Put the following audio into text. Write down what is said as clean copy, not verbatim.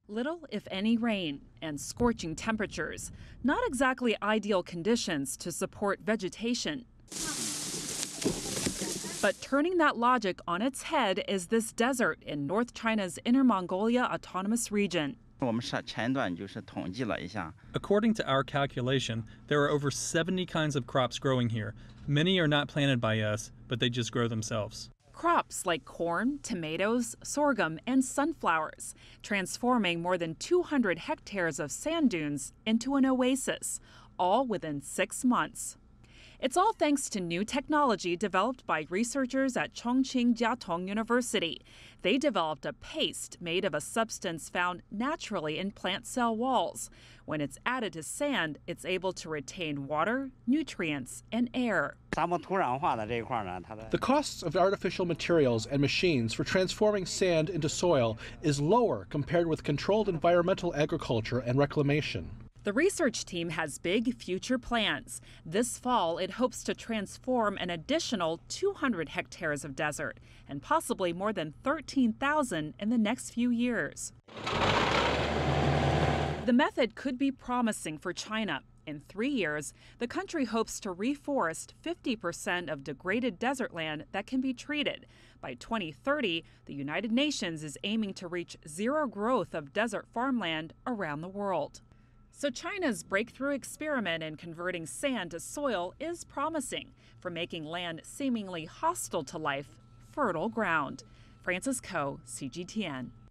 Little, if any, rain and scorching temperatures. Not exactly ideal conditions to support vegetation. But turning that logic on its head is this desert in North China's Inner Mongolia Autonomous Region. According to our calculation, there are over 70 kinds of crops growing here. Many are not planted by us, but they just grow themselves. Crops like corn, tomatoes, sorghum, and sunflowers, transforming more than 200 hectares of sand dunes into an oasis, all within 6 months. It's all thanks to new technology developed by researchers at Chongqing Jiatong University. They developed a paste made of a substance found naturally in plant cell walls. When it's added to sand, it's able to retain water, nutrients, and air. The costs of artificial materials and machines for transforming sand into soil is lower compared with controlled environmental agriculture and reclamation. The research team has big future plans. This fall, it hopes to transform an additional 200 hectares of desert and possibly more than 13,000 in the next few years. The method could be promising for China. In 3 years, the country hopes to reforest 50% of degraded desert land that can be treated. By 2030, the United Nations is aiming to reach zero growth of desert farmland around the world. So China's breakthrough experiment in converting sand to soil is promising for making land seemingly hostile to life fertile ground. Frances Ko, CGTN.